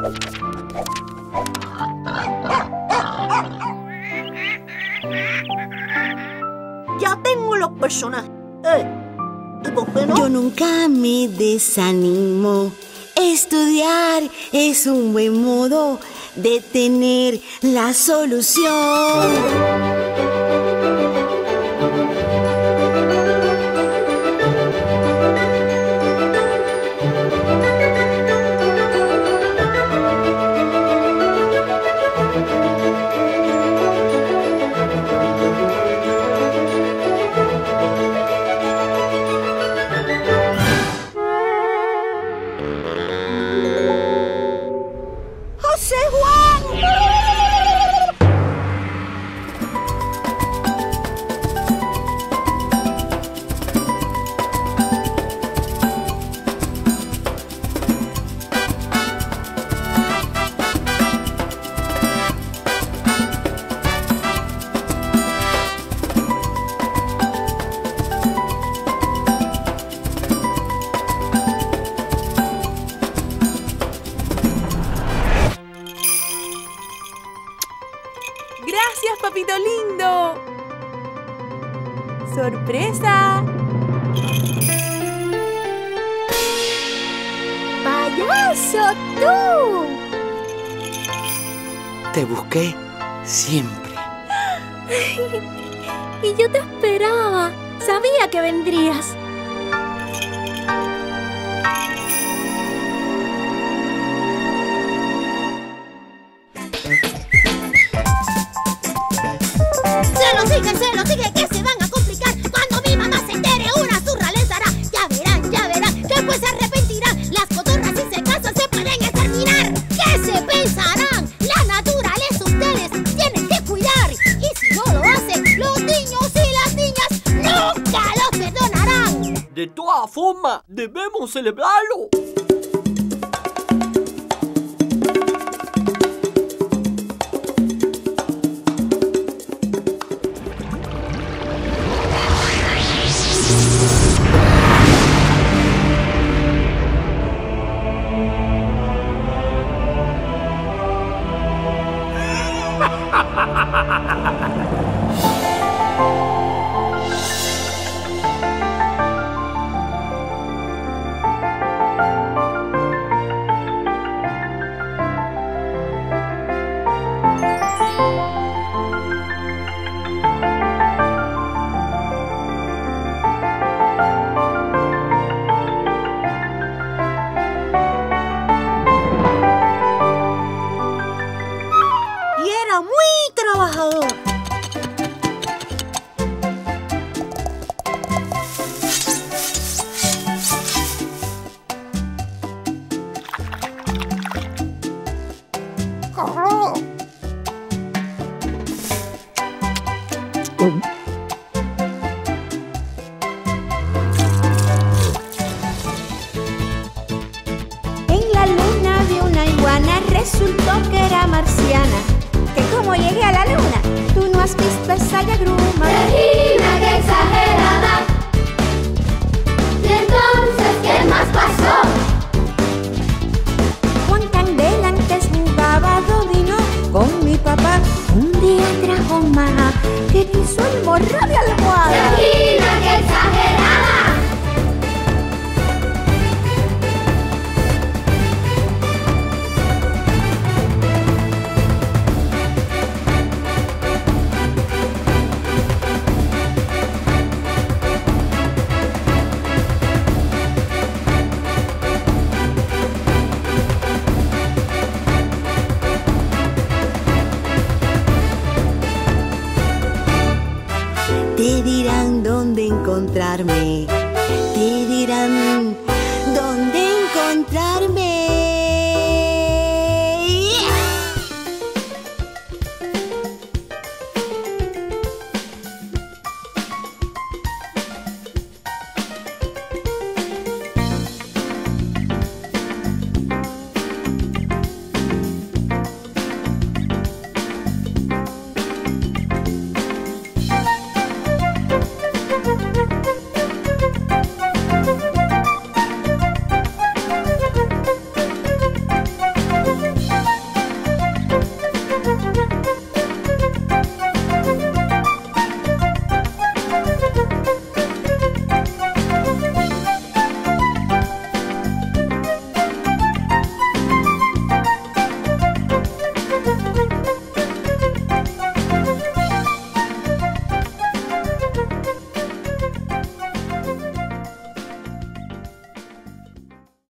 Ya tengo los personajes. ¿Y por qué no? Yo nunca me desanimo. Estudiar es un buen modo de tener la solución. ¡Gracias, papito lindo! ¡Sorpresa! ¡Payaso, tú! Te busqué siempre. Y yo te esperaba. Sabía que vendrías. Se lo sigue, que se van a complicar. Cuando mi mamá se entere, una zurra les dará. Ya verán, que pues se arrepentirán. Las cotorras si se casan se pueden exterminar. ¿Qué se pensarán? La naturaleza ustedes tienen que cuidar. Y si no lo hacen, los niños y las niñas nunca los perdonarán. De todas formas, debemos celebrarlo. Y era muy trabajador. En la luna vi una iguana, resultó que era marciana. Que como llegué a la luna, tú no has visto esa yagruma. Regina, qué exagerada. ¿Y entonces qué más pasó? Juan Candela antes jugaba dominó con mi papá. Un día trajo maja que quiso el morro de almohada. Regina, qué exagerada. Te dirán dónde encontrarme, te dirán